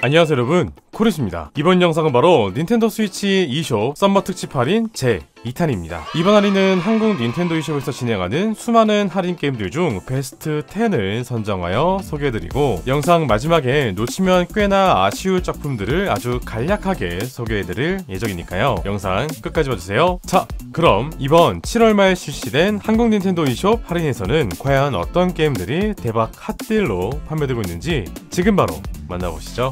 안녕하세요 여러분, 코르시입니다. 이번 영상은 바로 닌텐도 스위치 e숍 썸머 특집 할인 제 2탄입니다. 이번 할인은 한국 닌텐도 e숍에서 진행하는 수많은 할인 게임들 중 베스트 10을 선정하여 소개해드리고, 영상 마지막에 놓치면 꽤나 아쉬울 작품들을 아주 간략하게 소개해드릴 예정이니까요, 영상 끝까지 봐주세요. 자, 그럼 이번 7월 말 실시된 한국 닌텐도 e숍 할인에서는 과연 어떤 게임들이 대박 핫딜로 판매되고 있는지 지금 바로 만나보시죠.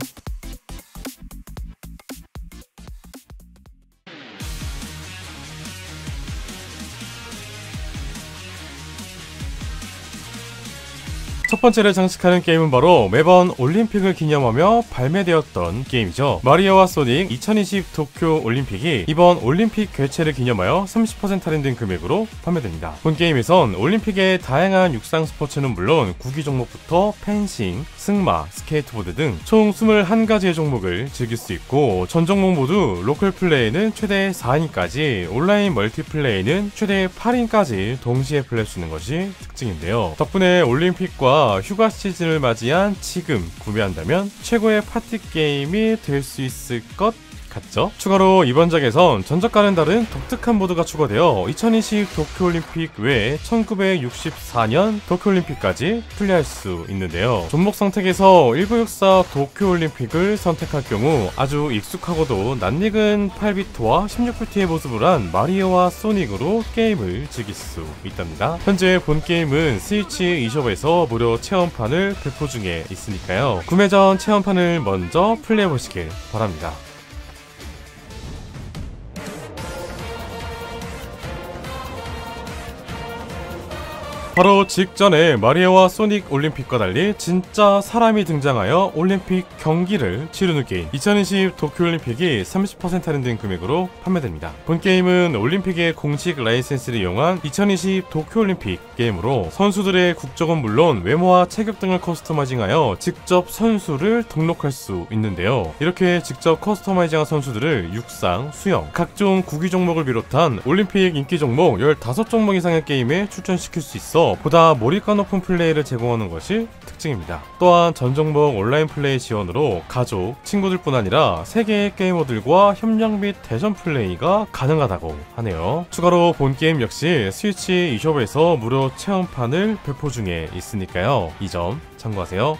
첫 번째를 장식하는 게임은 바로 매번 올림픽을 기념하며 발매되었던 게임이죠. 마리오와 소닉 2020 도쿄 올림픽이 이번 올림픽 개최를 기념하여 30% 할인된 금액으로 판매됩니다. 본 게임에선 올림픽의 다양한 육상 스포츠는 물론 구기 종목부터 펜싱, 승마, 스케이트보드 등 총 21가지의 종목을 즐길 수 있고, 전 종목 모두 로컬 플레이는 최대 4인까지, 온라인 멀티플레이는 최대 8인까지 동시에 플레이할 수 있는 것이 특징인데요. 덕분에 올림픽과 휴가 시즌을 맞이한 지금 구매한다면 최고의 파티 게임이 될 수 있을 것 같죠? 추가로 이번 작에선 전작과는 다른 독특한 모드가 추가되어 2020 도쿄올림픽 외에 1964년 도쿄올림픽까지 플레이할 수 있는데요. 종목 선택에서 1964 도쿄올림픽을 선택할 경우 아주 익숙하고도 낯익은 8비트와 16비트의 모습을 한 마리오와 소닉으로 게임을 즐길 수 있답니다. 현재 본 게임은 스위치 e숍에서 무료 체험판을 배포 중에 있으니까요, 구매 전 체험판을 먼저 플레이해보시길 바랍니다. 바로 직전에 마리오와 소닉 올림픽과 달리 진짜 사람이 등장하여 올림픽 경기를 치르는 게임, 2020 도쿄올림픽이 30% 할인된 금액으로 판매됩니다. 본 게임은 올림픽의 공식 라이센스를 이용한 2020 도쿄올림픽 게임으로 선수들의 국적은 물론 외모와 체격 등을 커스터마이징하여 직접 선수를 등록할 수 있는데요. 이렇게 직접 커스터마이징한 선수들을 육상, 수영, 각종 구기 종목을 비롯한 올림픽 인기 종목 15종목 이상의 게임에 출전시킬 수 있어 보다 몰입감 높은 플레이를 제공하는 것이 특징입니다. 또한 전 종목 온라인 플레이 지원으로 가족, 친구들뿐 아니라 세계의 게이머들과 협력 및 대전 플레이가 가능하다고 하네요. 추가로 본 게임 역시 스위치 e숍에서 무료 체험판을 배포 중에 있으니까요, 이 점 참고하세요.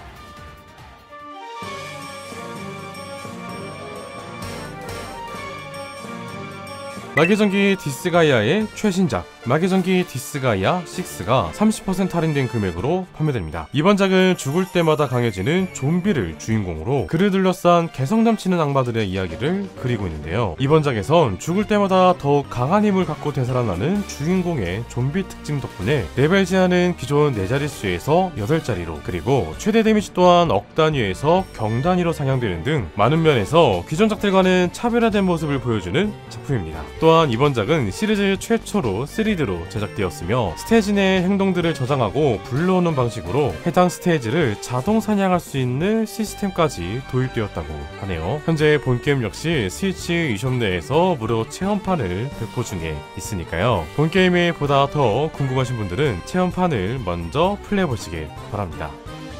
마계전기 디스가이아의 최신작 마계전기 디스가이아 6가 30% 할인된 금액으로 판매됩니다. 이번 작은 죽을 때마다 강해지는 좀비를 주인공으로 그를 둘러싼 개성 넘치는 악마들의 이야기를 그리고 있는데요. 이번 작에선 죽을 때마다 더욱 강한 힘을 갖고 되살아나는 주인공의 좀비 특징 덕분에 레벨 제한은 기존 4자릿수에서 8자리로, 그리고 최대 데미지 또한 억 단위에서 경 단위로 상향되는 등 많은 면에서 기존 작들과는 차별화된 모습을 보여주는 작품입니다. 또한 이번 작은 시리즈 최초로 3D로 제작되었으며 스테이지 내 행동들을 저장하고 불러오는 방식으로 해당 스테이지를 자동 사냥할 수 있는 시스템까지 도입되었다고 하네요. 현재 본 게임 역시 스위치 e숍 내에서 무료 체험판을 배포 중에 있으니까요, 본 게임에 보다 더 궁금하신 분들은 체험판을 먼저 플레이해보시길 바랍니다.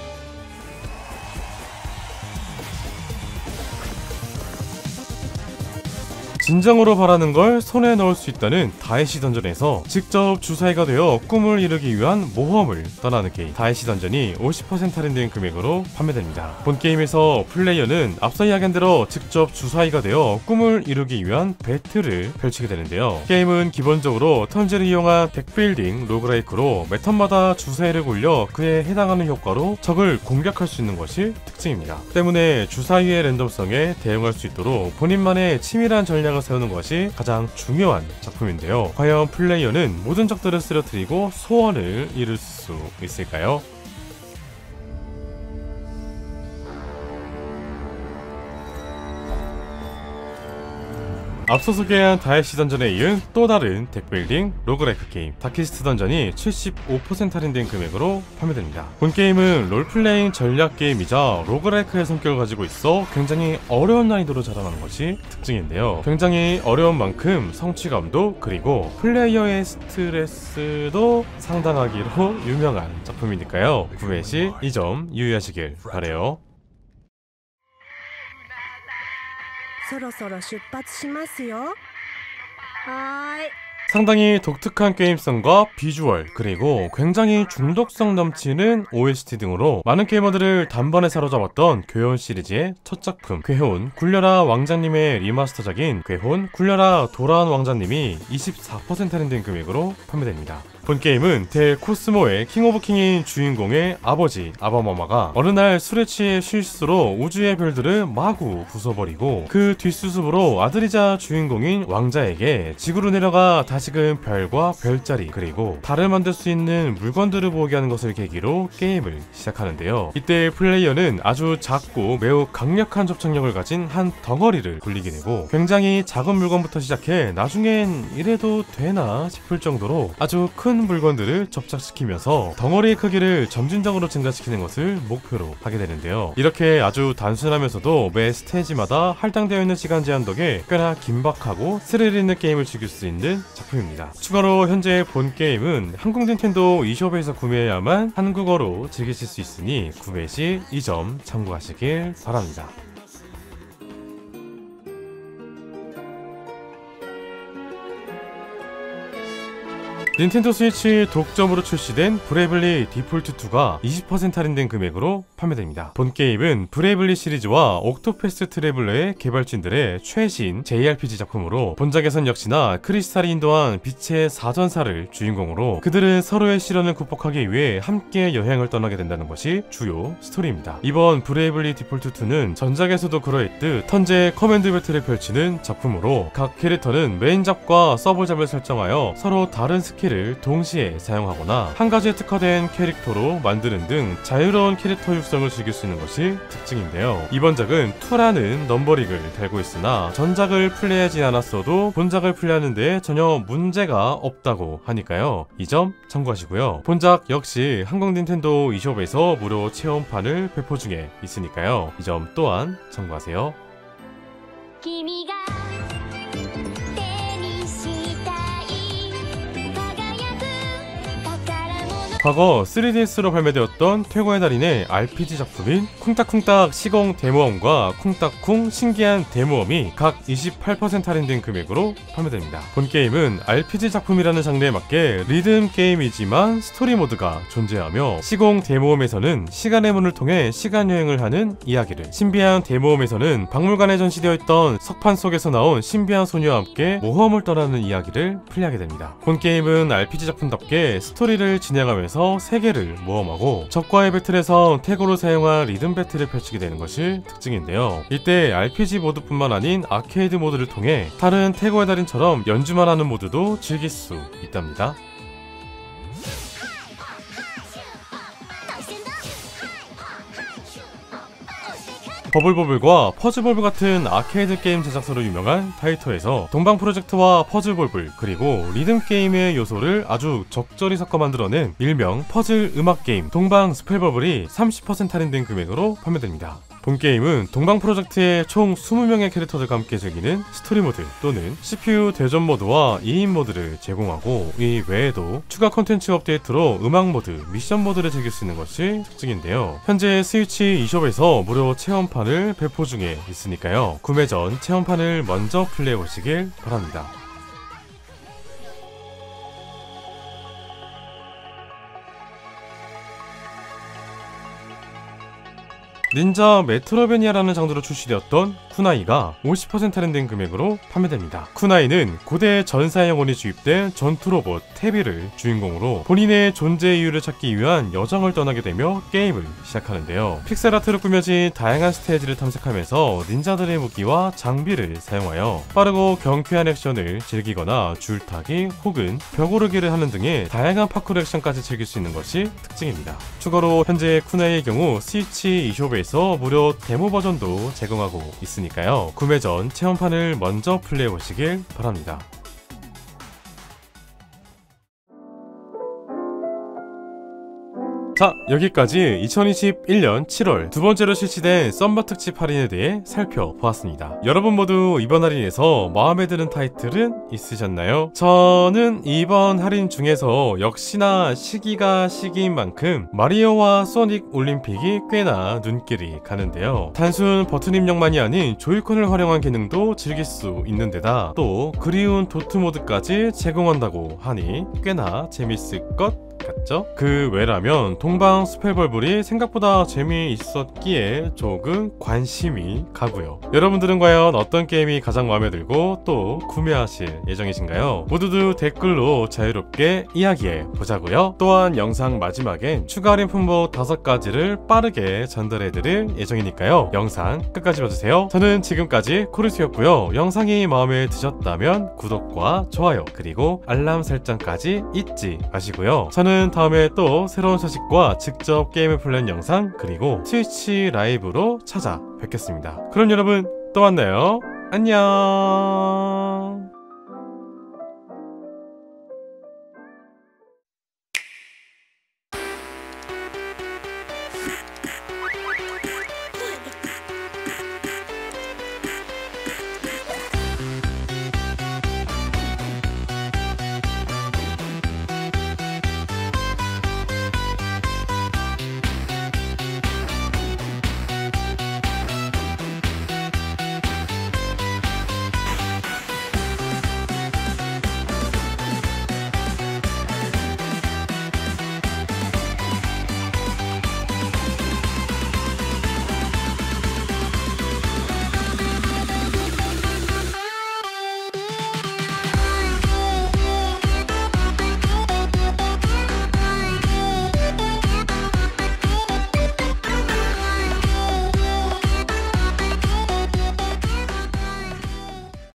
진정으로 바라는 걸 손에 넣을 수 있다는 다이시 던전에서 직접 주사위가 되어 꿈을 이루기 위한 모험을 떠나는 게임, 다이시 던전이 50% 할인된 금액으로 판매됩니다. 본 게임에서 플레이어는 앞서 이야기한 대로 직접 주사위가 되어 꿈을 이루기 위한 배틀을 펼치게 되는데요. 게임은 기본적으로 턴제를 이용한 덱빌딩 로그라이크로 매 턴마다 주사위를 굴려 그에 해당하는 효과로 적을 공격할 수 있는 것이 특징입니다. 때문에 주사위의 랜덤성에 대응할 수 있도록 본인만의 치밀한 전략을 세우는 것이 가장 중요한 작품인데요. 과연 플레이어는 모든 적들을 쓰러뜨리고 소원을 이룰 수 있을까요? 앞서 소개한 다이시 던전에 이은 또 다른 덱빌딩 로그라이크 게임 다키스트 던전이 75% 할인된 금액으로 판매됩니다. 본 게임은 롤플레잉 전략 게임이자 로그라이크의 성격을 가지고 있어 굉장히 어려운 난이도로 자라나는 것이 특징인데요. 굉장히 어려운 만큼 성취감도 그리고 플레이어의 스트레스도 상당하기로 유명한 작품이니까요, 구매 시 이 점 유의하시길 바래요. そろそろ出発しますよ。はーい。 상당히 독특한 게임성과 비주얼, 그리고 굉장히 중독성 넘치는 OST 등으로 많은 게이머들을 단번에 사로잡았던 괴혼 시리즈의 첫 작품 괴혼 굴려라 왕자님의 리마스터작인 괴혼 굴려라 돌아온 왕자님이 24% 할인된 금액으로 판매됩니다. 본 게임은 델 코스모의 킹 오브 킹인 주인공의 아버지 아바마마가 어느 날 술에 취해 실수로 우주의 별들을 마구 부숴버리고 그 뒷수습으로 아들이자 주인공인 왕자에게 지구로 내려가 다시금 별과 별자리 그리고 달을 만들 수 있는 물건들을 모으게 하는 것을 계기로 게임을 시작하는데요. 이때 플레이어는 아주 작고 매우 강력한 접착력을 가진 한 덩어리를 굴리게 되고 굉장히 작은 물건부터 시작해 나중엔 이래도 되나 싶을 정도로 아주 큰 물건들을 접착시키면서 덩어리의 크기를 점진적으로 증가시키는 것을 목표로 하게 되는데요. 이렇게 아주 단순하면서도 매 스테이지마다 할당되어 있는 시간 제한 덕에 꽤나 긴박하고 스릴 있는 게임을 즐길 수 있는 작품입니다. 추가로 현재 본 게임은 한국 닌텐도 e숍에서 구매해야만 한국어로 즐기실 수 있으니 구매 시 이 점 참고하시길 바랍니다. 닌텐도 스위치 독점으로 출시된 브레이블리 디폴트2가 20% 할인된 금액으로 판매됩니다. 본 게임은 브레이블리 시리즈와 옥토패스 트래블러의 개발진들의 최신 JRPG 작품으로 본작에선 역시나 크리스탈이 인도한 빛의 사전사를 주인공으로 그들은 서로의 시련을 극복하기 위해 함께 여행을 떠나게 된다는 것이 주요 스토리입니다. 이번 브레이블리 디폴트2는 전작에서도 그러했듯 턴제 커맨드 배틀을 펼치는 작품으로 각 캐릭터는 메인잡과 서브잡을 설정하여 서로 다른 스킬을 동시에 사용하거나 한 가지에 특화된 캐릭터로 만드는 등 자유로운 캐릭터 육성을 즐길 수 있는 것이 특징인데요. 이번 작은 2라는 넘버링을 달고 있으나 전작을 플레이하지 않았어도 본작을 플레이하는 데 전혀 문제가 없다고 하니까요. 이 점 참고하시고요. 본작 역시 한국 닌텐도 e숍에서 무료 체험판을 배포 중에 있으니까요. 이 점 또한 참고하세요. 과거 3DS로 발매되었던 최고의 달인의 RPG 작품인 쿵딱쿵딱 시공 데모엄과 쿵딱쿵 신기한 데모엄이 각 28% 할인된 금액으로 판매됩니다. 본 게임은 RPG 작품이라는 장르에 맞게 리듬 게임이지만 스토리 모드가 존재하며 시공 데모엄에서는 시간의 문을 통해 시간여행을 하는 이야기를, 신비한 데모엄에서는 박물관에 전시되어 있던 석판 속에서 나온 신비한 소녀와 함께 모험을 떠나는 이야기를 플레이하게 됩니다. 본 게임은 RPG 작품답게 스토리를 진행하면서 세계를 모험하고 적과의 배틀에서 태고로 사용한 리듬 배틀을 펼치게 되는 것이 특징인데요. 이때 RPG 모드뿐만 아닌 아케이드 모드를 통해 다른 태고의 달인처럼 연주만 하는 모드도 즐길 수 있답니다. 버블버블과 퍼즐볼블 같은 아케이드 게임 제작사로 유명한 타이토에서 동방 프로젝트와 퍼즐볼블 그리고 리듬 게임의 요소를 아주 적절히 섞어 만들어낸 일명 퍼즐 음악 게임 동방 스펠버블이 30% 할인된 금액으로 판매됩니다. 본 게임은 동방 프로젝트의 총 20명의 캐릭터들과 함께 즐기는 스토리 모드 또는 CPU 대전 모드와 2인 모드를 제공하고 이 외에도 추가 콘텐츠 업데이트로 음악 모드, 미션 모드를 즐길 수 있는 것이 특징인데요. 현재 스위치 e숍에서 무료 체험판을 배포 중에 있으니까요. 구매 전 체험판을 먼저 플레이해 보시길 바랍니다. 닌자 메트로베니아라는 장르로 출시되었던 쿠나이가 50% 할인된 금액으로 판매됩니다. 쿠나이는 고대 전사의 영혼이 주입된 전투 로봇 테비를 주인공으로 본인의 존재 이유를 찾기 위한 여정을 떠나게 되며 게임을 시작하는데요. 픽셀아트로 꾸며진 다양한 스테이지를 탐색하면서 닌자들의 무기와 장비를 사용하여 빠르고 경쾌한 액션을 즐기거나 줄타기 혹은 벽 오르기를 하는 등의 다양한 파쿠르 액션까지 즐길 수 있는 것이 특징입니다. 추가로 현재 쿠나이의 경우 스위치 e숍에서 무료 데모 버전도 제공하고 있으니까요. 구매 전 체험판을 먼저 플레이해 보시길 바랍니다. 자, 여기까지 2021년 7월 두 번째로 실시된 썸머 특집 할인에 대해 살펴보았습니다. 여러분 모두 이번 할인에서 마음에 드는 타이틀은 있으셨나요? 저는 이번 할인 중에서 역시나 시기가 시기인 만큼 마리오와 소닉 올림픽이 꽤나 눈길이 가는데요. 단순 버튼 입력만이 아닌 조이콘을 활용한 기능도 즐길 수 있는 데다 또 그리운 도트 모드까지 제공한다고 하니 꽤나 재밌을 것 같죠? 그 외라면 동방 스펠벌블이 생각보다 재미있었기에 조금 관심이 가고요. 여러분들은 과연 어떤 게임이 가장 마음에 들고 또 구매하실 예정이신가요? 모두들 댓글로 자유롭게 이야기해 보자고요. 또한 영상 마지막엔 추가 할인 품목 5가지를 빠르게 전달해드릴 예정이니까요. 영상 끝까지 봐주세요. 저는 지금까지 코르스였고요. 영상이 마음에 드셨다면 구독과 좋아요 그리고 알람 설정까지 잊지 마시고요. 저는 다음에 또 새로운 소식과 직접 게임을 플레이한 영상 그리고 트위치 라이브로 찾아뵙겠습니다. 그럼 여러분 또 만나요. 안녕.